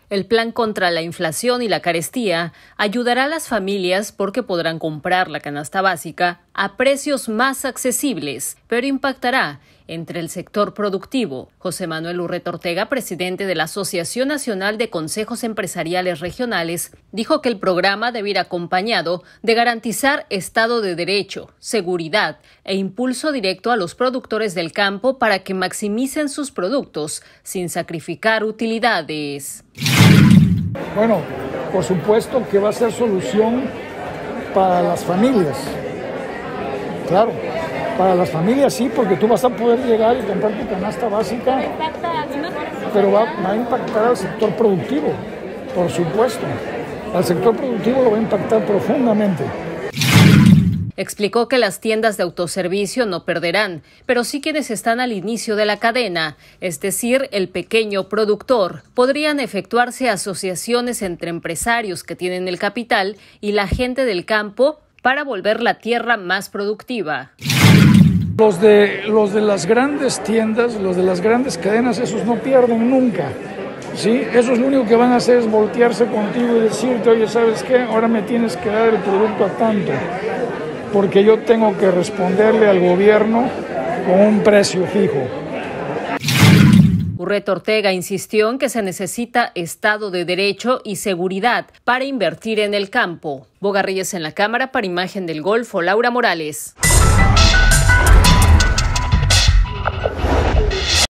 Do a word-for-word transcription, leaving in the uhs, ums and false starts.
El plan contra la inflación y la carestía ayudará a las familias porque podrán comprar la canasta básica a precios más accesibles, pero impactará entre el sector productivo. José Manuel Urreta Ortega, presidente de la Asociación Nacional de Consejos Empresariales Regionales, dijo que el programa debe ir acompañado de garantizar Estado de Derecho, seguridad e impulso directo a los productores del campo para que maximicen sus productos sin sacrificar utilidades. Bueno, por supuesto que va a ser solución para las familias. Claro, para las familias sí, porque tú vas a poder llegar y comprar tu canasta básica, pero va, va a impactar al sector productivo, por supuesto. Al sector productivo lo va a impactar profundamente. Explicó que las tiendas de autoservicio no perderán, pero sí quienes están al inicio de la cadena, es decir, el pequeño productor. Podrían efectuarse asociaciones entre empresarios que tienen el capital y la gente del campo para volver la tierra más productiva. Los de, los de las grandes tiendas, los de las grandes cadenas, esos no pierden nunca. ¿Sí? Esos lo único que van a hacer es voltearse contigo y decirte, oye, ¿sabes qué? Ahora me tienes que dar el producto a tanto, porque yo tengo que responderle al gobierno con un precio fijo. Urreta Ortega insistió en que se necesita Estado de Derecho y seguridad para invertir en el campo. Boga Reyes en la cámara para Imagen del Golfo, Laura Morales.